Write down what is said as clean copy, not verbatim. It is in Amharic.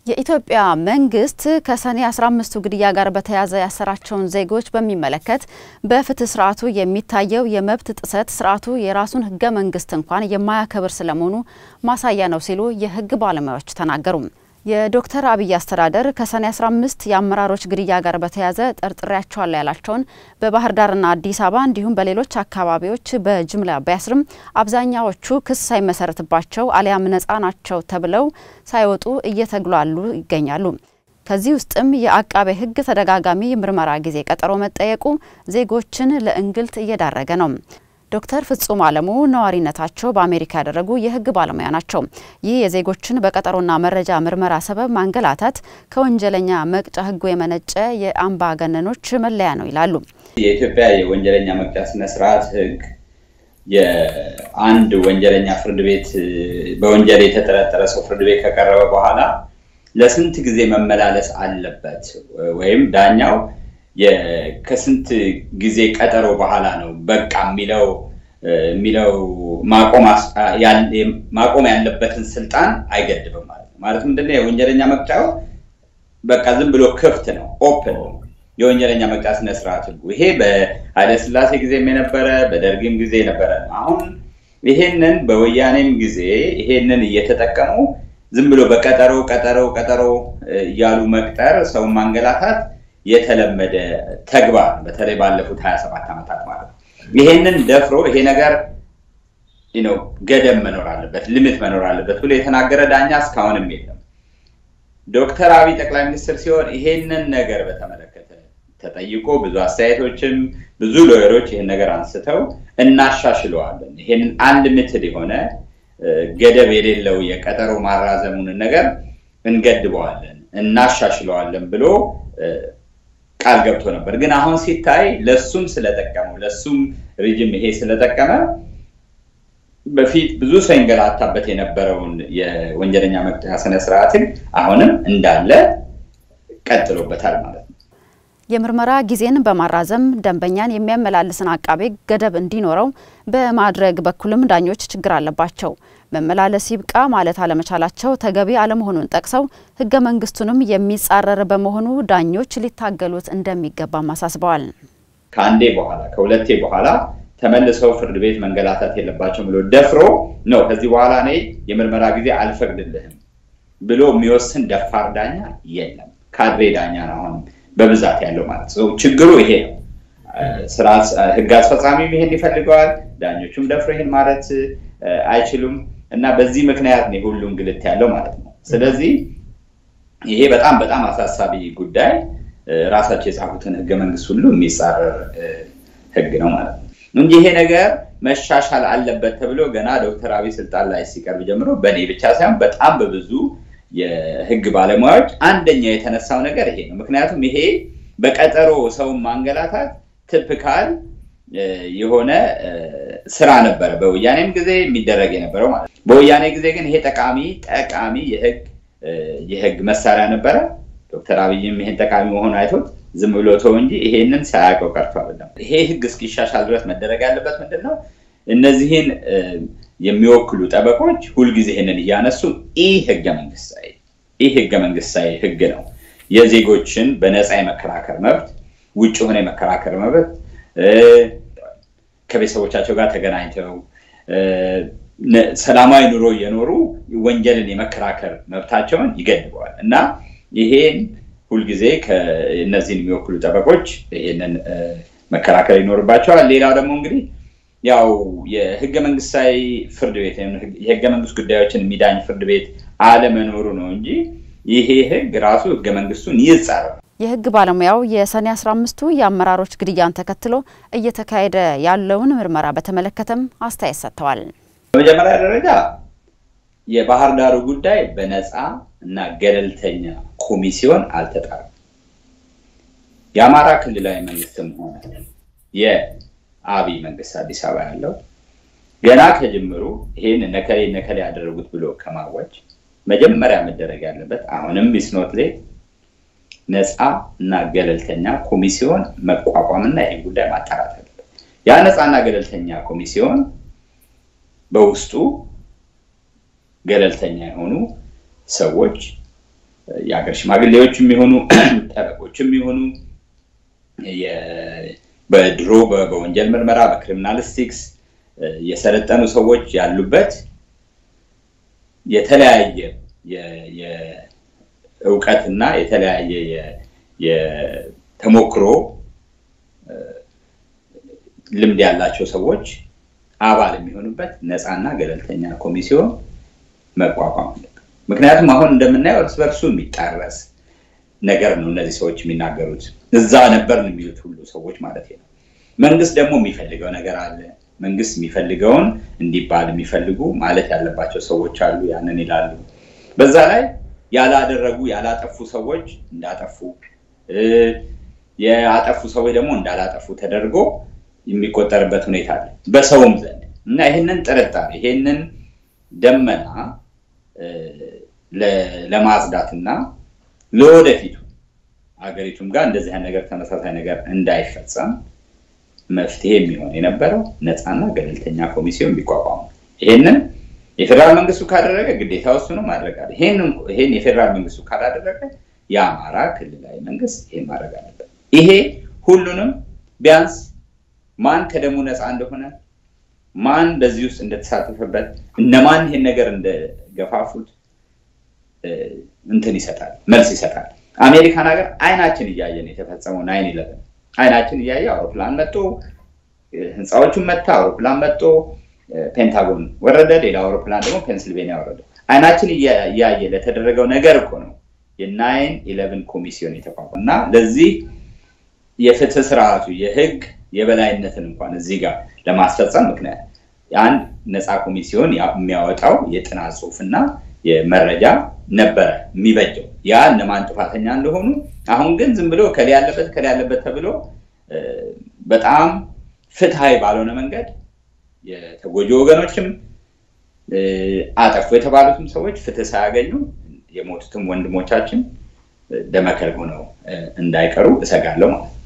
የኢትዮጵያ መንግስት ከሰኔ 15 ግድያ ጋር በተያያዘ ያሰራቸውን ዜጎች በሚመለከት በፍትህ ስርዓቱ የሚታየው የመብት ጥሰት ስርዓቱ የራሱን ህገ መንግስት እንኳን የማያከብር ስለመሆኑ ማሳያ ነው ሲሉ የህግ ባለሙያዎች ተናገሩ። የዶክተር አብይ አስተዳደር ከሰኔ 15 የአመራሮች ግድያ ጋር በተያያዘ ጠርጥሬያቸዋለሁ ያላቸውን በባህር ዳርና አዲስ አበባ እንዲሁም በሌሎች አካባቢዎች በጅምላ ቢያስርም አብዛኛዎቹ ክስ ሳይመሰረትባቸው አሊያም ነፃ ናቸው ተብለው ሳይወጡ እየተግሏሉ ይገኛሉ። ከዚህ ውስጥም የአቃቤ ህግ ተደጋጋሚ ምርመራ ጊዜ ቀጠሮ መጠየቁ ዜጎችን ለእንግልት እየዳረገ ነው። ዶክተር ፍጹም አለሙ ነዋሪነታቸው በአሜሪካ ያደረጉ የህግ ባለሙያ ናቸው። ይህ የዜጎችን በቀጠሮና መረጃ ምርመራ ሰበብ ማንገላታት ከወንጀለኛ መቅጫ ህጉ የመነጨ የአምባገነኖች መለያ ነው ይላሉ። የኢትዮጵያ የወንጀለኛ መቅጫ ስነ ስርዓት ህግ የአንድ ወንጀለኛ ፍርድ ቤት በወንጀል የተጠረጠረ ሰው ፍርድ ቤት ከቀረበ በኋላ ለስንት ጊዜ መመላለስ አለበት ወይም ዳኛው ከስንት ጊዜ ቀጠሮ በኋላ ነው በቃ ሚለው ማቆም ያለበትን ስልጣን አይገድብም ማለት ምንድነው? የወንጀለኛ መቅጫው በቃ ዝም ብሎ ክፍት ነው፣ ኦፕን ነው የወንጀለኛ መቅጫ ስነ ስርዓት ህጉ። ይሄ በኃይለ ሥላሴ ጊዜም የነበረ በደርግም ጊዜ የነበረ። አሁን ይሄንን በወያኔም ጊዜ ይሄንን እየተጠቀሙ ዝም ብሎ በቀጠሮ እያሉ መቅጠር ሰው ማንገላታት የተለመደ ተግባር በተለይ ባለፉት 27 ዓመታት ማለት ነው። ይሄንን ደፍሮ ይሄ ነገር ገደብ መኖር አለበት፣ ሊሚት መኖር አለበት ብሎ የተናገረ ዳኛ እስካሁንም የለም። ዶክተር አብይ ጠቅላይ ሚኒስትር ሲሆን ይሄንን ነገር በተመለከተ ተጠይቆ ብዙ አስተያየቶችም ብዙ ሎየሮች ይሄን ነገር አንስተው እናሻሽለዋለን፣ ይሄንን አንድ ምትድ የሆነ ገደብ የሌለው የቀጠሮ ማራዘሙን ነገር እንገድበዋለን፣ እናሻሽለዋለን ብሎ ቃል ገብቶ ነበር። ግን አሁን ሲታይ ለሱም ስለተጠቀሙ ለሱም ሪጅም ይሄ ስለተጠቀመ በፊት ብዙ ሰንገላታበት የነበረውን የወንጀለኛ መቅጫ ስነ ስርዓትን አሁንም እንዳለ ቀጥሎበታል ማለት ነው። የምርመራ ጊዜን በማራዘም ደንበኛን የሚያመላልስን አቃቤ ገደብ እንዲኖረው በማድረግ በኩልም ዳኞች ችግር አለባቸው። መመላለስ ይብቃ ማለት አለመቻላቸው ተገቢ አለመሆኑን ጠቅሰው ህገ መንግስቱንም የሚጻረር በመሆኑ ዳኞች ሊታገሉት እንደሚገባ ማሳስበዋል። ከአንዴ በኋላ ከሁለቴ በኋላ ተመልሰው ፍርድ ቤት መንገላታት የለባቸው ብሎ ደፍሮ ነው ከዚህ በኋላ እኔ የምርመራ ጊዜ አልፈቅድልህም ብሎ የሚወስን ደፋር ዳኛ የለም። ካድሬ ዳኛ ነው አሁን በብዛት ያለው ማለት ነው። ችግሩ ይሄ ነው። ህግ አስፈጻሚም ይሄን ይፈልጋል፣ ዳኞቹም ደፍሮ ይሄን ማለት አይችሉም እና በዚህ ምክንያት ነው ሁሉም ግልት ያለው ማለት ነው። ስለዚህ ይሄ በጣም አሳሳቢ ጉዳይ ራሳቸው የጻፉትን ህገ መንግስት ሁሉ የሚጻረር ህግ ነው ማለት ነው እንጂ ይሄ ነገር መሻሻል አለበት ተብሎ ገና ዶክተር አብይ ስልጣን ላይ ሲቀርብ ጀምሮ በኔ ብቻ ሳይሆን በጣም በብዙ የህግ ባለሙያዎች አንደኛ የተነሳው ነገር ይሄ ነው። ምክንያቱም ይሄ በቀጠሮ ሰው ማንገላታት ቲፒካል የሆነ ስራ ነበር በወያኔም ጊዜ የሚደረግ የነበረው ማለት ነው። በወያኔ ጊዜ ግን ይሄ ጠቃሚ የህግ መሳሪያ ነበር። ዶክተር አብይም ይሄን ጠቃሚ መሆኑን አይቶት ዝም ብሎ ተው እንጂ ይሄንን ሳያውቀው ቀርቶ አይደለም። ይሄ ህግ እስኪሻሻል ድረስ መደረግ ያለበት ምንድነው? እነዚህን የሚወክሉ ጠበቆች ሁሉ ጊዜ ይሄንን ያነሱ ህገ መንግስታዊ ህግ ነው። የዜጎችን በነፃ የመከራከር መብት፣ ውጭ ሆነ የመከራከር መብት፣ ከቤተሰቦቻቸው ጋር ተገናኝተው ሰላማዊ ኑሮ እየኖሩ ወንጀልን የመከራከር መብታቸውን ይገድበዋል እና ይሄን ሁሉ ጊዜ ከእነዚህን የሚወክሉ ጠበቆች ይሄንን መከራከር ይኖርባቸዋል። ሌላው ደግሞ እንግዲህ ያው የህገ መንግስታዊ ፍርድ ቤት የህገ መንግስት ጉዳዮችን የሚዳኝ ፍርድ ቤት አለመኖሩ ነው እንጂ ይሄ ህግ ራሱ ህገ መንግስቱን ይጻረራል። የህግ ባለሙያው የሰኔ 15ቱ የአመራሮች ግድያን ተከትሎ እየተካሄደ ያለውን ምርመራ በተመለከተም አስተያየት ሰጥተዋል። በመጀመሪያ ደረጃ የባህር ዳሩ ጉዳይ በነፃ እና ገለልተኛ ኮሚሲዮን አልተጣራም። የአማራ ክልላዊ መንግስትም ሆነ የአብይ መንግስት አዲስ አበባ ያለው ገና ከጅምሩ ይሄን ነከሌ ያደረጉት ብሎ ከማወጅ መጀመሪያ መደረግ ያለበት አሁንም ቢስኖትሌ ነፃ እና ገለልተኛ ኮሚሲዮን መቋቋምና ይሄን ጉዳይ ማጣራት አለበት። ያ ነፃና ገለልተኛ ኮሚሲዮን በውስጡ ገለልተኛ የሆኑ ሰዎች የአገር ሽማግሌዎችም ይሆኑ ጠበቆችም ይሆኑ በድሮ በወንጀል ምርመራ በክሪሚናሊስቲክስ የሰለጠኑ ሰዎች ያሉበት የተለያየ የእውቀትና የተለያየ የተሞክሮ ልምድ ያላቸው ሰዎች አባል የሚሆኑበት ነፃና ገለልተኛ ኮሚሲዮን መቋቋም። ምክንያቱም አሁን እንደምናየው እርስ በርሱ የሚጣረስ ነገር ነው እነዚህ ሰዎች የሚናገሩት እዛ ነበር የሚሉት ሁሉ ሰዎች ማለት ነው። መንግስት ደግሞ የሚፈልገው ነገር አለ። መንግስት የሚፈልገውን እንዲባል የሚፈልጉ ማለት ያለባቸው ሰዎች አሉ፣ ያንን ይላሉ። በዛ ላይ ያላደረጉ ያላጠፉ ሰዎች እንዳጠፉ ያጠፉ ሰዎች ደግሞ እንዳላጠፉ ተደርጎ የሚቆጠርበት ሁኔታ አለ በሰውም ዘንድ እና ይሄንን ጥርጣሬ ይሄንን ደመና ለማጽዳትና ለወደፊቱ አገሪቱም ጋር እንደዚህ አይነት ነገር ተመሳሳይ ነገር እንዳይፈጸም መፍትሄ የሚሆን የነበረው ነፃና ገለልተኛ ኮሚሲዮን ቢቋቋም ይሄንን የፌደራል መንግስቱ ካደረገ ግዴታው እሱ ነው ማድረግ አለ። ይሄን የፌደራል መንግስቱ ካላደረገ የአማራ ክልላዊ መንግስት ይሄን ማድረግ አለበት። ይሄ ሁሉንም ቢያንስ ማን ከደሙ ነፃ እንደሆነ ማን በዚህ ውስጥ እንደተሳተፈበት እነማን ይሄን ነገር እንደገፋፉት እንትን ይሰጣል፣ መልስ ይሰጣል። አሜሪካን ሀገር አይናችን እያየን የተፈጸመው 9/11 አይናችን እያየ አውሮፕላን መጥቶ ህንጻዎቹን መታ፣ አውሮፕላን መጥቶ ፔንታጎን ወረደ፣ ሌላ አውሮፕላን ደግሞ ፔንሲልቬኒያ ወረደ። አይናችን እያየ ለተደረገው ነገር እኮ ነው የ9/11 ኮሚሲዮን የተቋቋመው እና ለዚህ የፍትህ ስርዓቱ የህግ የበላይነትን እንኳን እዚህ ጋር ለማስፈጸም ምክንያት አንድ ነፃ ኮሚሲዮን የሚያወጣው የጥናት ጽሁፍና የመረጃ ነበር የሚበጀው ያ እነማን ጥፋተኛ እንደሆኑ። አሁን ግን ዝም ብሎ ከሊ ያለበት ተብሎ በጣም ፍትሃዊ ባልሆነ መንገድ የተጎጆ ወገኖችም አጠፉ የተባሉትም ሰዎች ፍትህ ሳያገኙ የሞቱትም ወንድሞቻችን ደመከል ሆነው እንዳይቀሩ እሰጋለሁ ማለት ነው።